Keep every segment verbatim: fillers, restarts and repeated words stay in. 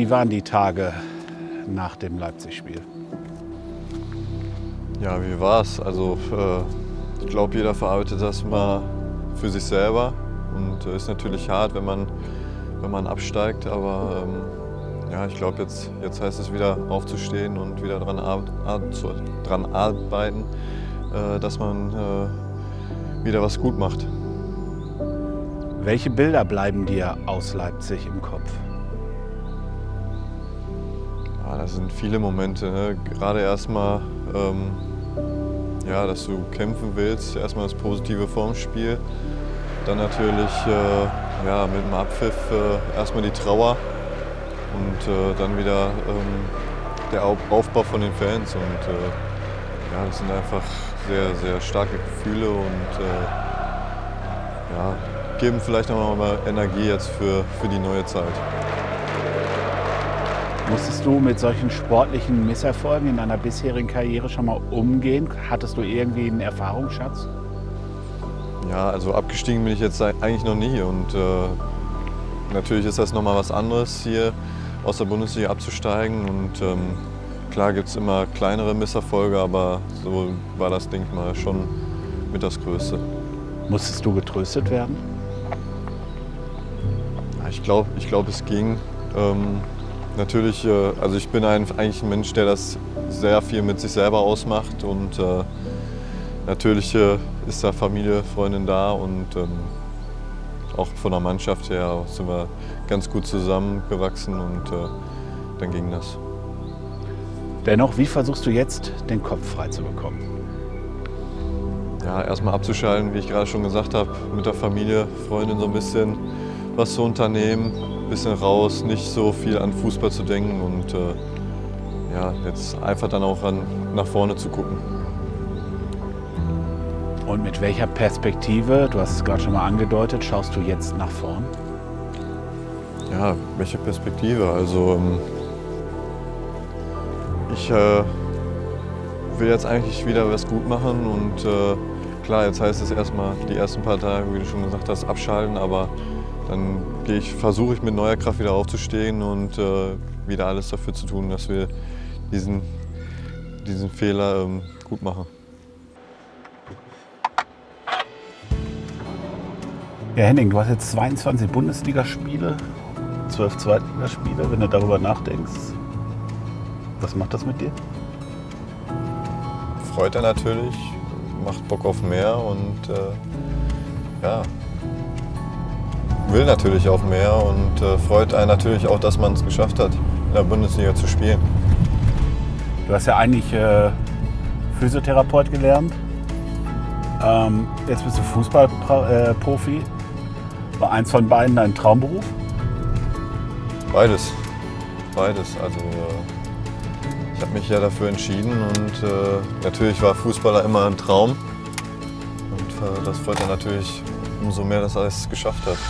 Wie waren die Tage nach dem Leipzig-Spiel? Ja, wie war's? Also äh, ich glaube, jeder verarbeitet das mal für sich selber und äh, ist natürlich hart, wenn man, wenn man absteigt, aber ähm, ja, ich glaube, jetzt, jetzt heißt es wieder aufzustehen und wieder dran, ar dran arbeiten, äh, dass man äh, wieder was gut macht. Welche Bilder bleiben dir aus Leipzig im Kopf? Ja, das sind viele Momente, ne? Gerade erstmal, ähm, ja, dass du kämpfen willst, erstmal das Positive vorm Spiel, dann natürlich äh, ja, mit dem Abpfiff äh, erstmal die Trauer und äh, dann wieder ähm, der Aufbau von den Fans und äh, ja, das sind einfach sehr, sehr starke Gefühle und äh, ja, geben vielleicht noch mal Energie jetzt für, für die neue Zeit. Musstest du mit solchen sportlichen Misserfolgen in deiner bisherigen Karriere schon mal umgehen? Hattest du irgendwie einen Erfahrungsschatz? Ja, also abgestiegen bin ich jetzt eigentlich noch nie und äh, natürlich ist das noch mal was anderes, hier aus der Bundesliga abzusteigen und ähm, klar gibt es immer kleinere Misserfolge, aber so war das, denke ich mal, schon mit das Größte. Musstest du getröstet werden? Ja, ich glaube, ich glaub, es ging. Ähm, Natürlich, also ich bin ein, eigentlich ein Mensch, der das sehr viel mit sich selber ausmacht und äh, natürlich äh, ist da Familie, Freundin da und ähm, auch von der Mannschaft her sind wir ganz gut zusammengewachsen und äh, dann ging das. Dennoch, wie versuchst du jetzt, den Kopf frei zu bekommen? Ja, erstmal abzuschalten, wie ich gerade schon gesagt habe, mit der Familie, Freundin so ein bisschen was zu unternehmen. Ein bisschen raus, nicht so viel an Fußball zu denken und äh, ja, jetzt einfach dann auch an, nach vorne zu gucken. Und mit welcher Perspektive, du hast es gerade schon mal angedeutet, schaust du jetzt nach vorn? Ja, welche Perspektive? Also ähm, ich äh, will jetzt eigentlich wieder was gut machen und äh, klar, jetzt heißt es erstmal die ersten paar Tage, wie du schon gesagt hast, abschalten, aber dann ich, versuche ich mit neuer Kraft wieder aufzustehen und äh, wieder alles dafür zu tun, dass wir diesen, diesen Fehler ähm, gut machen. Ja, Henning, du hast jetzt zweiundzwanzig Bundesligaspiele, zwölf Zweitligaspiele, wenn du darüber nachdenkst. Was macht das mit dir? Freut er natürlich, macht Bock auf mehr und äh, ja. Will natürlich auch mehr und äh, freut einen natürlich auch, dass man es geschafft hat, in der Bundesliga zu spielen. Du hast ja eigentlich äh, Physiotherapeut gelernt. Ähm, jetzt bist du Fußballprofi. Äh, War eins von beiden dein Traumberuf? Beides. Beides. Also äh, ich habe mich ja dafür entschieden und äh, natürlich war Fußballer immer ein Traum. Und äh, das freut er natürlich umso mehr, dass er es geschafft hat.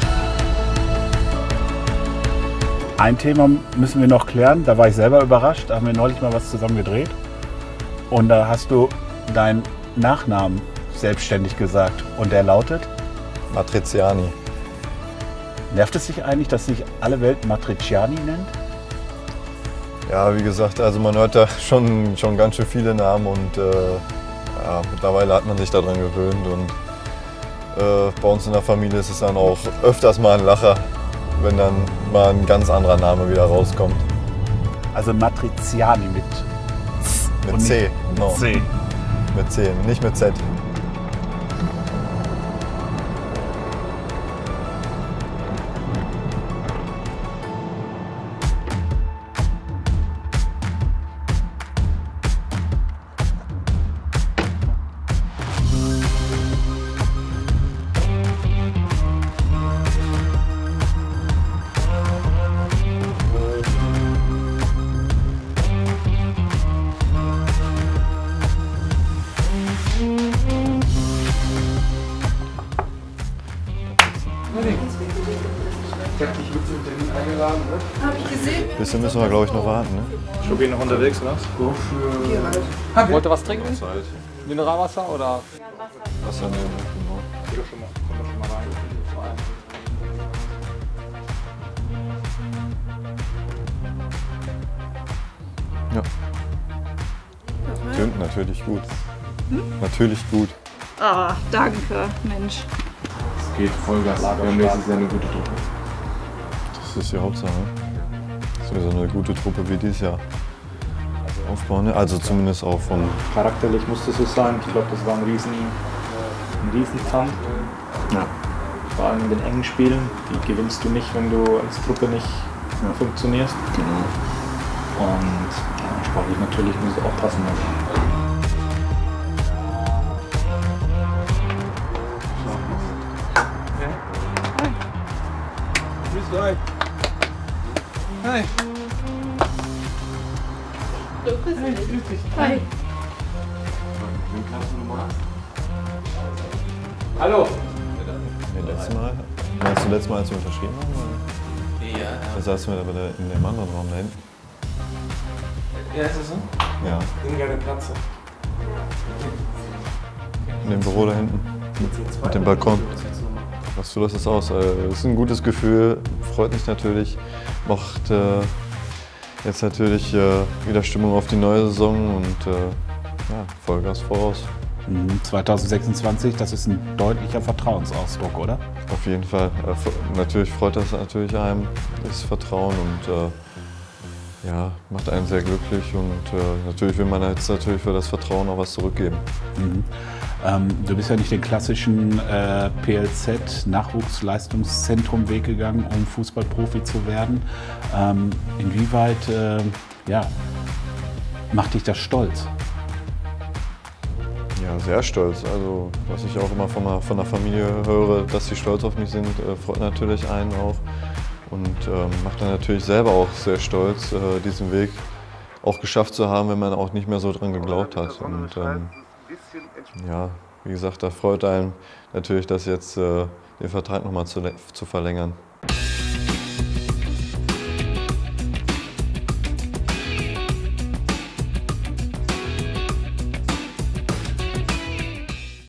Ein Thema müssen wir noch klären, da war ich selber überrascht, da haben wir neulich mal was zusammen gedreht. Und da hast du deinen Nachnamen selbstständig gesagt und der lautet? Matriciani. Nervt es dich eigentlich, dass sich alle Welt Matriciani nennt? Ja, wie gesagt, also man hört da schon, schon ganz schön viele Namen und äh, ja, mittlerweile hat man sich daran gewöhnt. Und Äh, bei uns in der Familie ist es dann auch öfters mal ein Lacher, wenn dann mal ein ganz anderer Name wieder rauskommt. Also Matriciani mit Z. Mit C. Mit No. C. Mit C, nicht mit Z. Ich hab dich mit zum Termin eingeladen, ne? Hab ich gesehen. Bisschen müssen wir, glaube ich, noch warten, ne? Ich bin noch unterwegs, oder? So für... Wollt ihr was trinken? Mineralwasser oder? Wasser nehmen, genau. Geh doch schon mal, komm doch schon mal rein. Ja. Tönt natürlich gut. Hm? Natürlich gut. Ah, danke, Mensch. Es geht Vollgas. Wir haben nächstes Jahr eine gute Truppe. Das ist die Hauptsache. Dass wir so eine gute Truppe wie dieses Jahr aufbauen. Also zumindest auch vom... Charakterlich musste es so sein. Ich glaube, das war ein riesen, ein riesen Kampf. Ja. Vor allem in den engen Spielen. Die gewinnst du nicht, wenn du als Truppe nicht ja. funktionierst. Genau. Und ja, sportlich natürlich muss es auch passen. Hi. Hi. Du bist hey, grüß dich. Hi. Hallo. Nee, letztes Mal. Meinst du letztes Mal, als wir unterschrieben haben? Oder? Ja. Da saßen wir aber da in dem anderen Raum da hinten. Ja, ist das so? Ja. In der Platz. In dem Büro da hinten. Mit dem Balkon. Was du lässt es aus. Es ist ein gutes Gefühl, freut mich natürlich. Macht äh, jetzt natürlich äh, wieder Stimmung auf die neue Saison und äh, ja, Vollgas voraus. zwanzig sechsundzwanzig, das ist ein deutlicher Vertrauensausdruck, oder? Auf jeden Fall. Äh, natürlich freut das natürlich einem, das Vertrauen und äh, ja, macht einen sehr glücklich und äh, natürlich will man jetzt natürlich für das Vertrauen auch was zurückgeben. Mhm. Ähm, du bist ja nicht den klassischen äh, P L Z-Nachwuchsleistungszentrum-Weg gegangen, um Fußballprofi zu werden. Ähm, inwieweit äh, ja, macht dich das stolz? Ja, sehr stolz. Also, was ich auch immer von der, von der Familie höre, dass sie stolz auf mich sind, äh, freut natürlich einen auch. Und ähm, macht dann natürlich selber auch sehr stolz, äh, diesen Weg auch geschafft zu haben, wenn man auch nicht mehr so dran geglaubt hat. Und ähm, ja, wie gesagt, da freut einen natürlich, das jetzt äh, den Vertrag nochmal zu, zu verlängern.